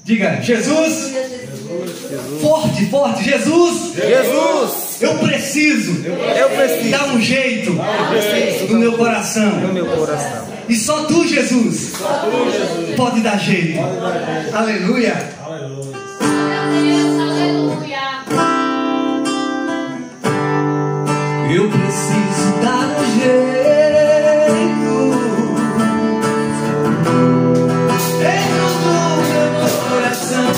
Diga, Jesus. Jesus. Forte, forte, Jesus. Jesus. Eu preciso dar um jeito no meu coração. No meu coração. E só tu, Jesus, pode dar jeito. Aleluia. Eu preciso dar um jeito dentro do meu coração.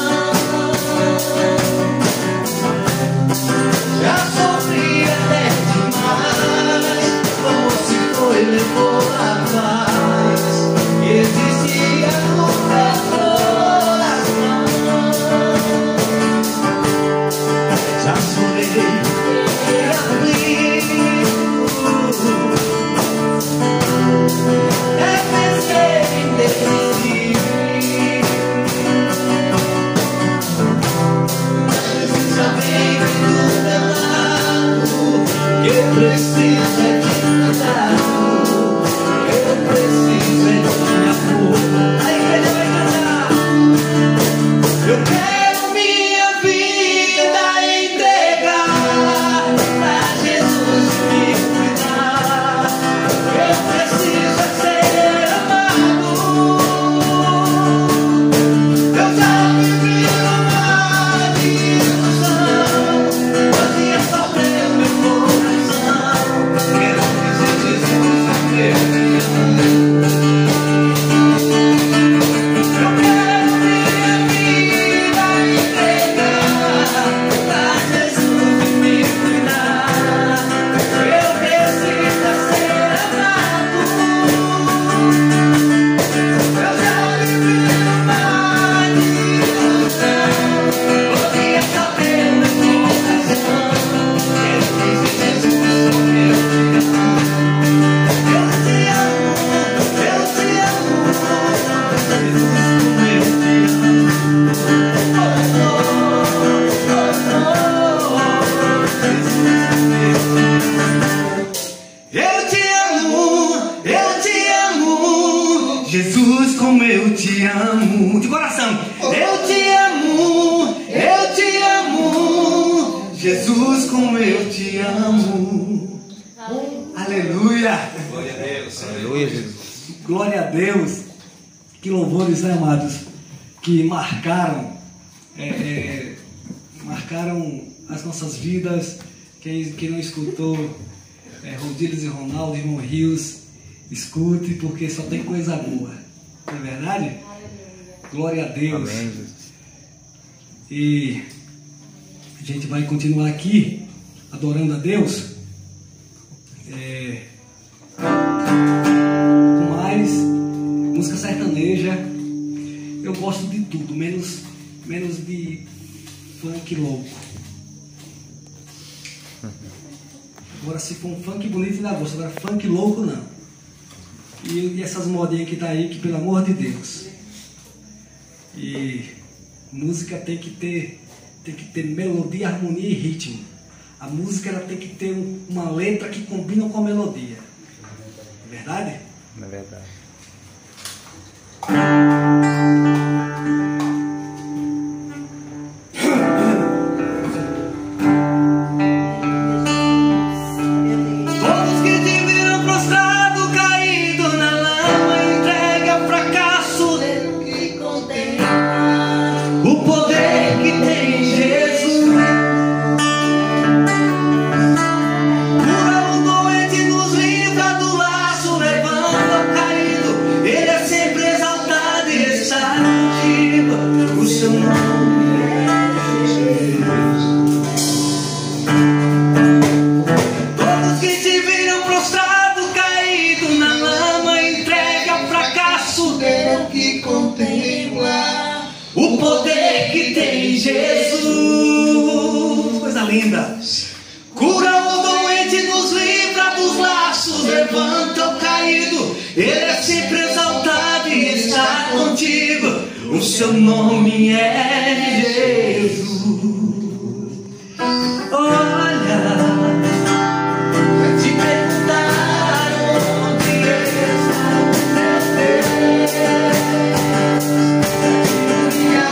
Já sofri até demais, como se foi levou a paz que existia no meu coração. Já chorei. Precisa de cuidado, eu preciso de amor. A igreja vai cantar. Eu quero minha vida entregar pra Jesus me cuidar. Eu preciso ser amado. Eu já vivi uma ilusão, hoje é só meu coração. Quero dizer Jesus é meu. Eu quero minha vida entregar pra Jesus me cuidar. Eu preciso ser amado. Eu já vivi uma ilusão, hoje é só meu coração. Quero dizer Jesus é meu. Jesus, como eu te amo. De coração. Eu te amo, eu te amo. Jesus, como eu te amo. Aleluia. Glória a Deus. Aleluia, Jesus. Glória a Deus. Que louvores, né, amados? Que marcaram as nossas vidas. Quem não escutou Rodílios e Ronaldo, irmão Rios, escute, porque só tem coisa boa. Não é verdade? Glória a Deus. Amém, Jesus. E a gente vai continuar aqui adorando a Deus com mais música sertaneja. Eu gosto de tudo, menos de funk louco. Agora, se for um funk bonito, ainda gosto. Agora, funk louco, não. E essas modinhas que tá aí, que pelo amor de Deus. E música tem que ter melodia, harmonia e ritmo. A música ela tem que ter uma letra que combina com a melodia. É verdade? É verdade. Todos que te viram prostrado, caído na lama, entregue ao fracasso que contém o poder que tem Jesus. Cura o doente, nos livra do laço, levanta o caído. Ele é sempre exaltado e está contigo. O seu nome é Jesus. Todos que te viram prostrado, caído na lama, entregue ao fracasso que contempla o poder que tem Jesus. Coisa linda. Cura o doente, nos livra dos laços, levanta o caído. Ele é sempre exaltado e está contigo. O seu nome é Jesus. Olha, pra te perguntar onde está o meu Deus.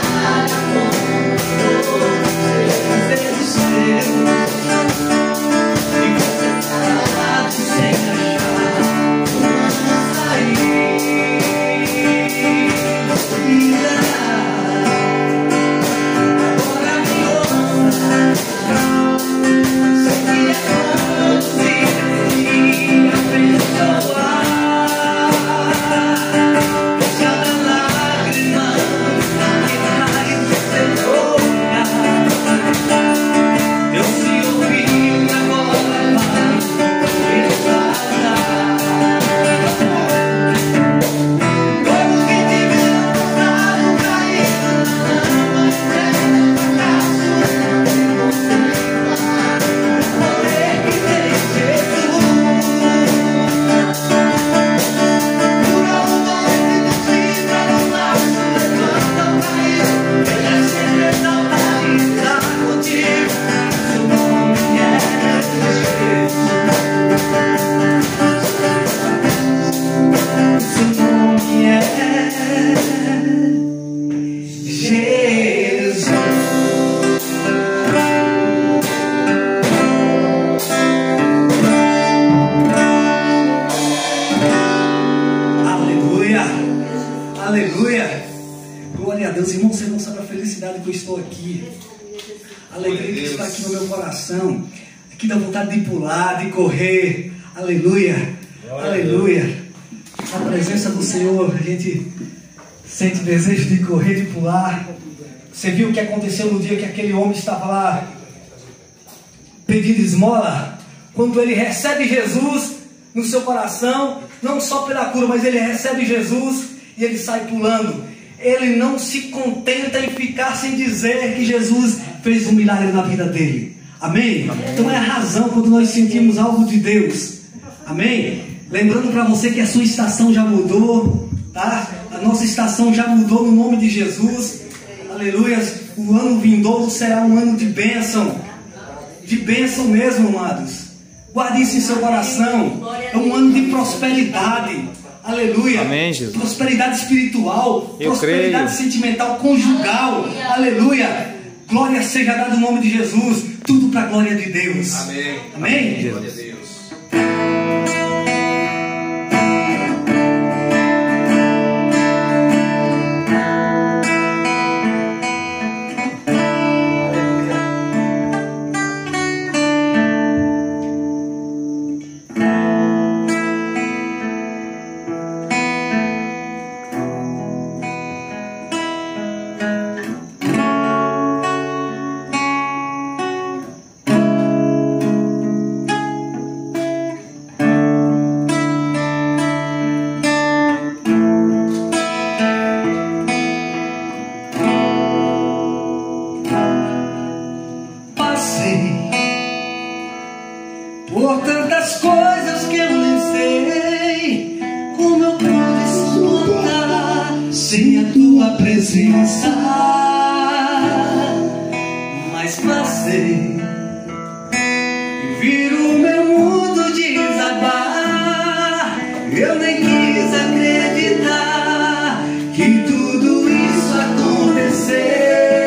Glória a Deus, irmão, você não sabe a felicidade que eu estou aqui. A alegria que está aqui no meu coração. Aqui dá vontade de pular, de correr. Aleluia. Aleluia. Na presença do Senhor, a gente sente desejo de correr, de pular. Você viu o que aconteceu no dia que aquele homem estava lá pedindo esmola? Quando ele recebe Jesus no seu coração, não só pela cura, mas ele recebe Jesus e ele sai pulando. Ele não se contenta em ficar sem dizer que Jesus fez um milagre na vida dele. Amém? Então é a razão quando nós sentimos algo de Deus. Amém? Lembrando para você que a sua estação já mudou, tá? A nossa estação já mudou no nome de Jesus. Aleluia. O ano vindouro será um ano de bênção. De bênção mesmo, amados. Guarde isso em seu coração. É um ano de prosperidade. Aleluia. Amém, Jesus. Prosperidade espiritual. Eu prosperidade creio. sentimental, conjugal. Aleluia. Glória seja dada no nome de Jesus. Tudo para a glória de Deus. Amém. Amém? Glória a Deus. Por tantas coisas que eu nem sei como eu pude suportar sem a tua presença, mas passei e vi o meu mundo desabar. Eu nem quis acreditar que tudo isso aconteceu.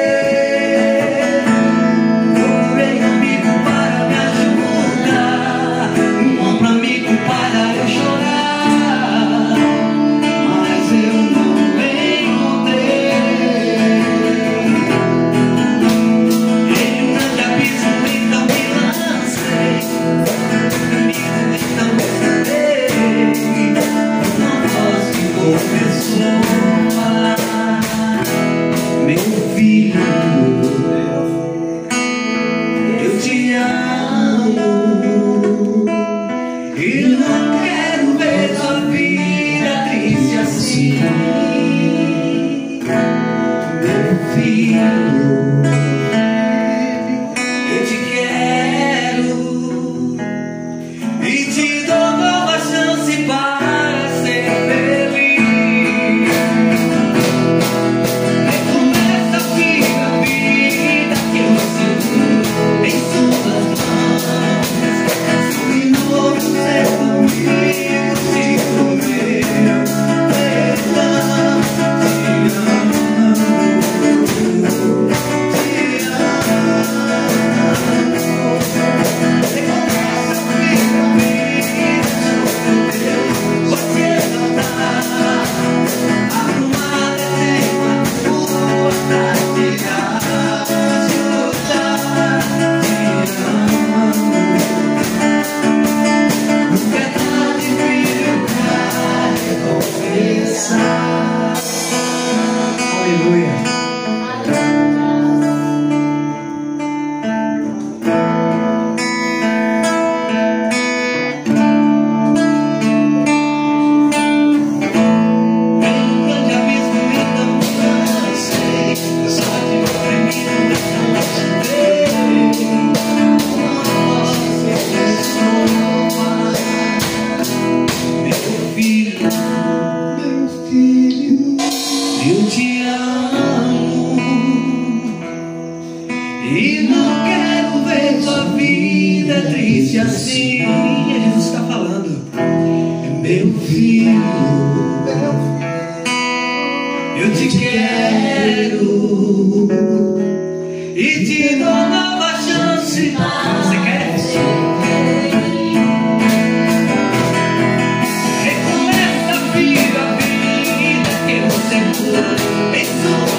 Assim, Jesus está falando, meu filho, eu te quero e te dou nova chance. Você quer? Recomeça, filho, a vida que você pula em sua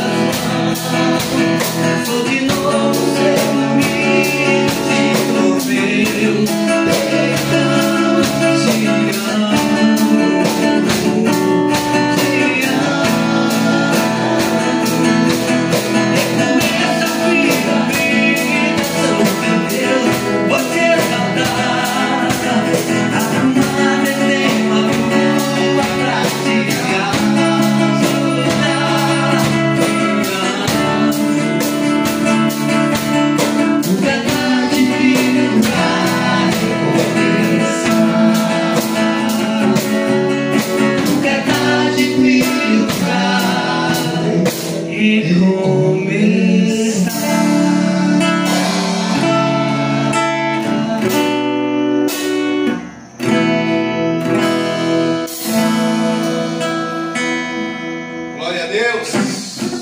Glória a Deus.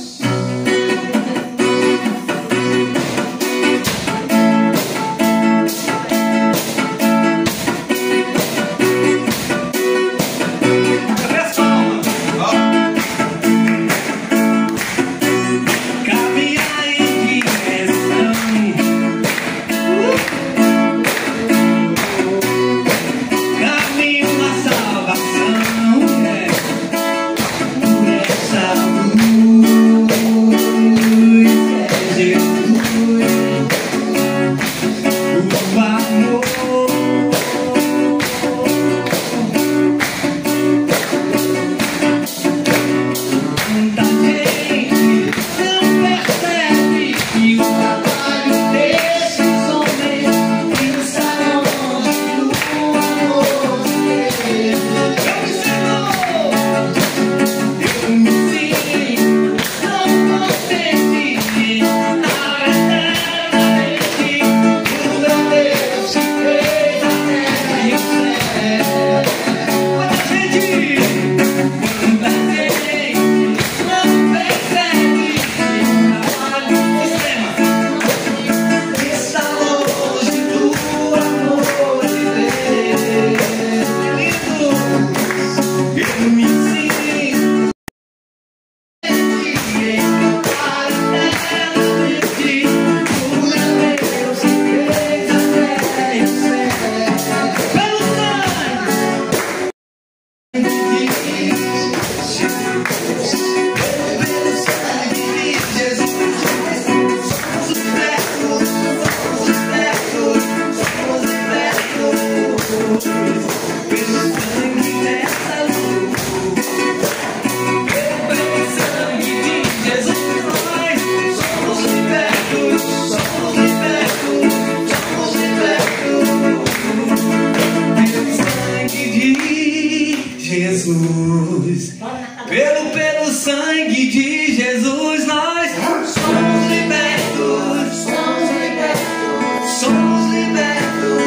Pelo sangue de Jesus nós somos libertos, somos libertos, somos libertos.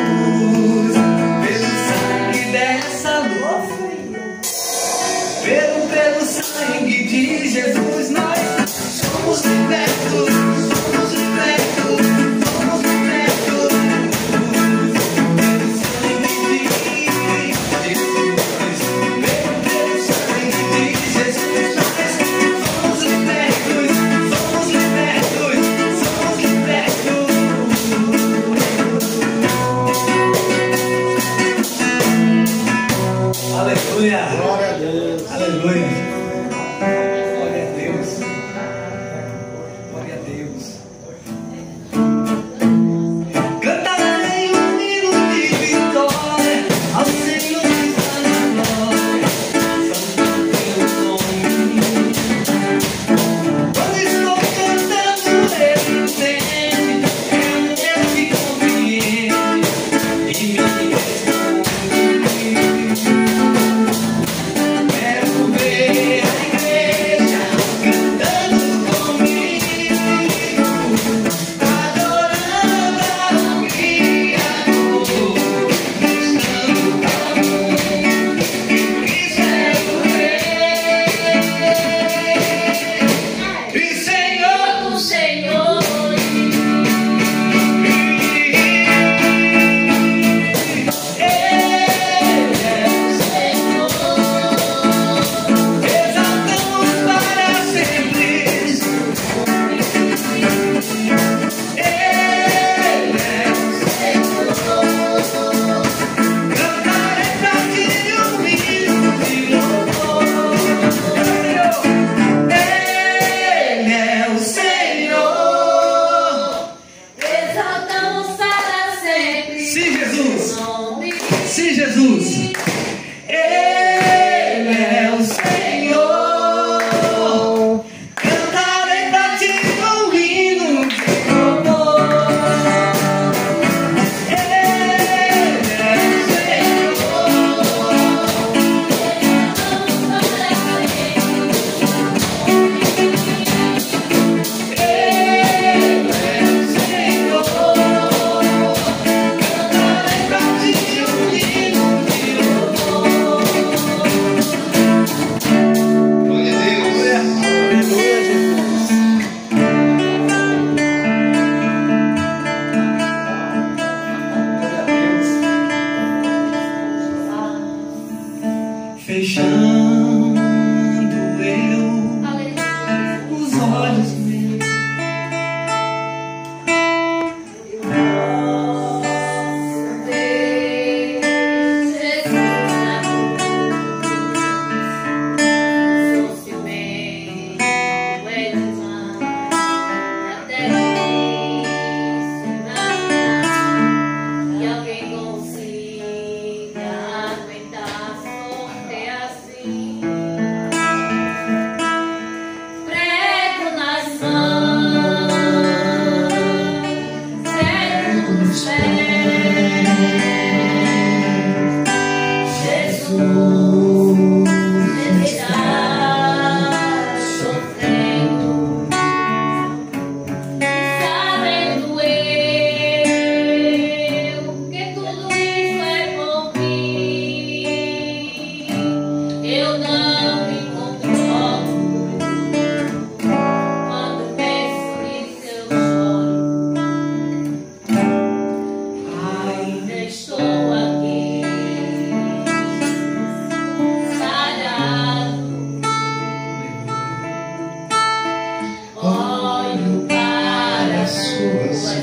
Pelo sangue dessa luz, pelo sangue de Jesus nós somos libertos, somos libertos, somos libertos. Pelo sangue de Jesus. Aleluia! Glória a Deus. Aleluia! Glória a Deus!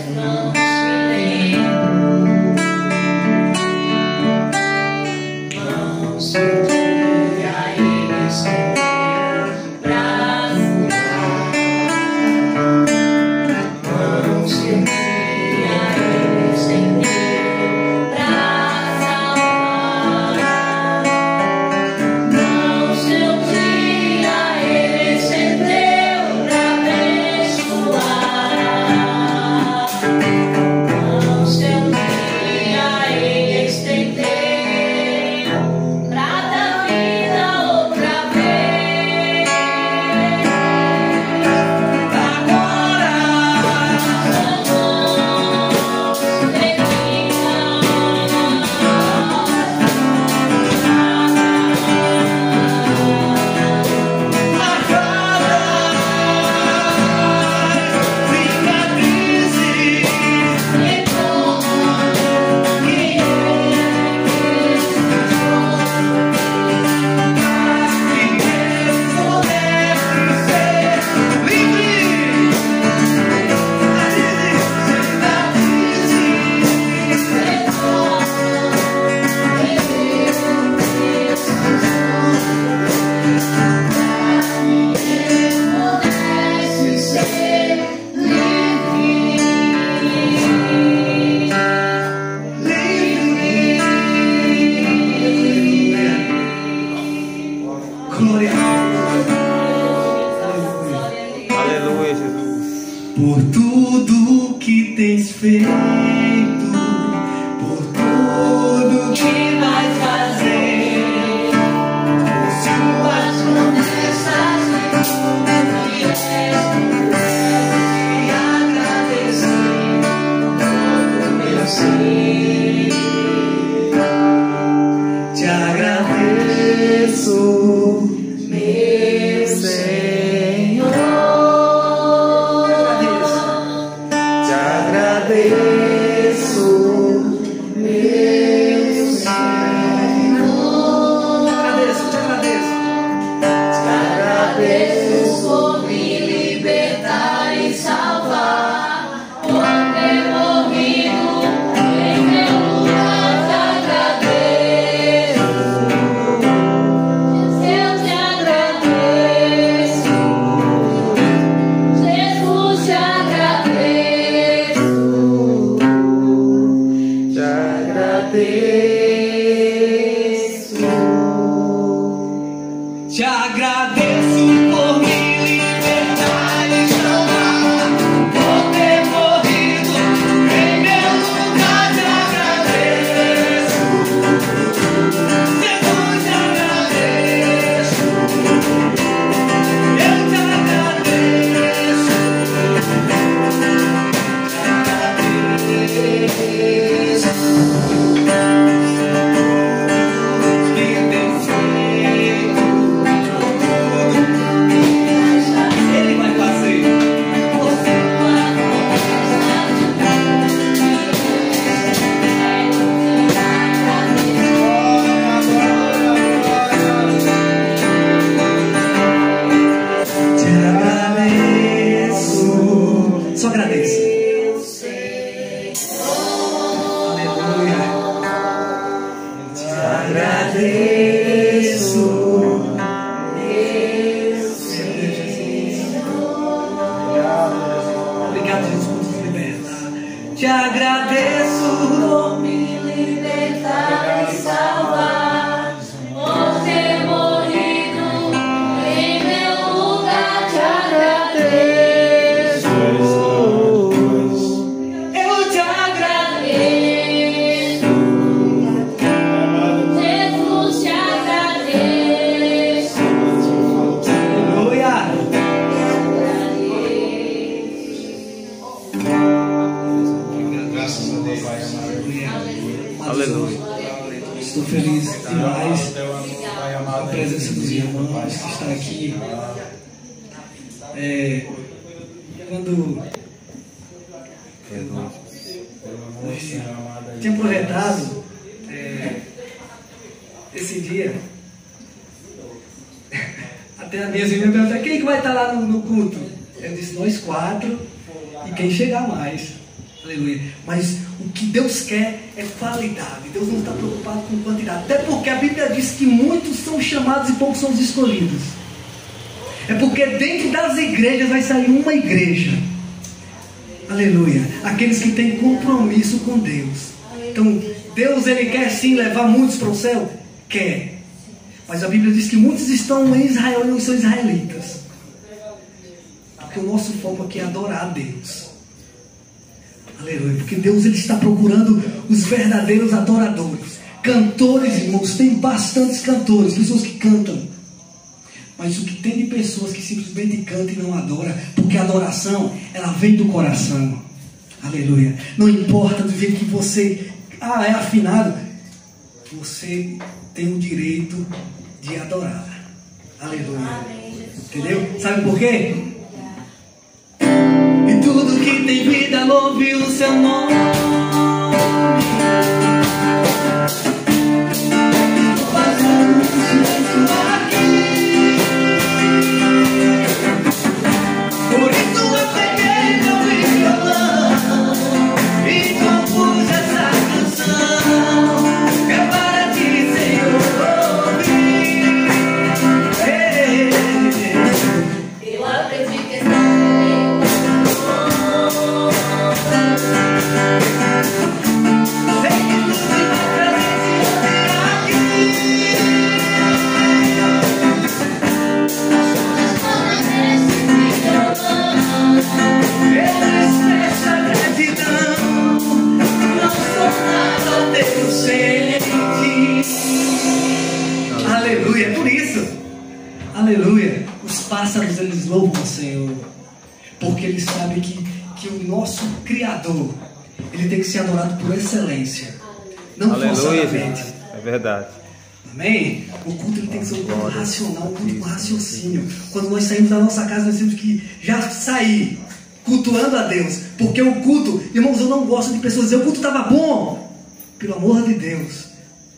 Por tudo que tens feito, por tudo que vais fazer, por suas promessas e agradecer todo meu ser. Te agradeço, meu Senhor. Te agradeço, meu Senhor. Te agradeço por me libertar e salvar, por ter morrido em meu lugar. Te agradeço, eu te agradeço, Jesus, te agradeço, te agradeço. Te agradeço por me libertar e salvar, por ter morrido em meu lugar. Te agradeço, Jesus, te agradeço, eu te agradeço, que tens feito. Ele vai fazer. Te agradeço. Só agradeço. Aleluia. Te agradeço. Obrigado, Jesus, por nos libertar. Te agradeço por me libertar e salvar, por ter morrido em meu lugar. Te agradeço, eu te agradeço, Jesus, te agradeço. Aleluia. Graças a Deus. Aleluia. Estou feliz demais com a presença dos irmãos que está aqui. Quando tinha projetado esse dia, até a minha irmã me perguntou: quem que vai estar lá no culto? Eu disse: nós 4 e quem chegar mais. Aleluia. Mas o que Deus quer é qualidade. Deus não está preocupado com quantidade. Até porque a Bíblia diz que muitos são chamados e poucos são os escolhidos. É porque dentro das igrejas vai sair uma igreja. Aleluia. Aqueles que têm compromisso com Deus. Então, Deus, Ele quer sim levar muitos para o céu? Quer. Mas a Bíblia diz que muitos estão em Israel e não são israelitas. Porque o nosso foco aqui é adorar a Deus. Aleluia. Porque Deus, Ele está procurando os verdadeiros adoradores. Cantores, irmãos, tem bastantes cantores, pessoas que cantam. Mas o que tem de pessoas que simplesmente cantam e não adoram, porque a adoração, ela vem do coração. Aleluia. Não importa do jeito que você é afinado, você tem o direito de adorar. Aleluia. Entendeu? Sabe por quê? E tudo que tem vida louve o seu nome. Aleluia, por isso, aleluia, os pássaros eles louvam o Senhor, porque eles sabem que o nosso Criador, ele tem que ser adorado por excelência, não forçadamente. É verdade. Amém? O culto ele tem que ser um culto racional, um culto com raciocínio. Quando nós saímos da nossa casa, nós temos que já sair cultuando a Deus, porque o culto, irmãos, eu não gosto de pessoas dizer o culto estava bom, pelo amor de Deus.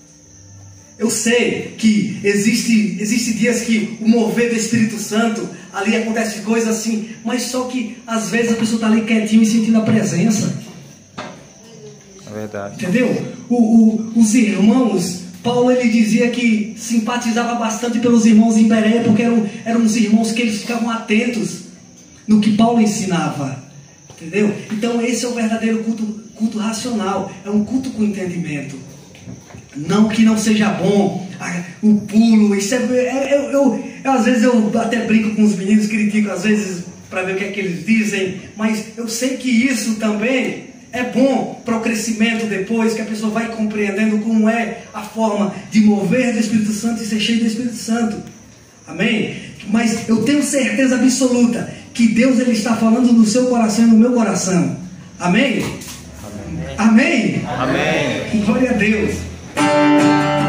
Eu sei que existe dias que o mover do Espírito Santo, ali acontece coisas assim, mas só que às vezes a pessoa está ali quietinha e sentindo a presença. É verdade. Entendeu? Os irmãos, Paulo ele dizia que simpatizava bastante pelos irmãos em Bereia, porque eram os irmãos que eles ficavam atentos no que Paulo ensinava. Entendeu? Então esse é o verdadeiro culto racional, é um culto com entendimento. Não que não seja bom, o pulo, isso às vezes eu até brinco com os meninos, critico às vezes para ver o que é que eles dizem, mas eu sei que isso também é bom para o crescimento depois, que a pessoa vai compreendendo como é a forma de mover do Espírito Santo e ser cheio do Espírito Santo. Amém? Mas eu tenho certeza absoluta que Deus ele está falando no seu coração e no meu coração. Amém? Amém? Amém. Glória a Deus.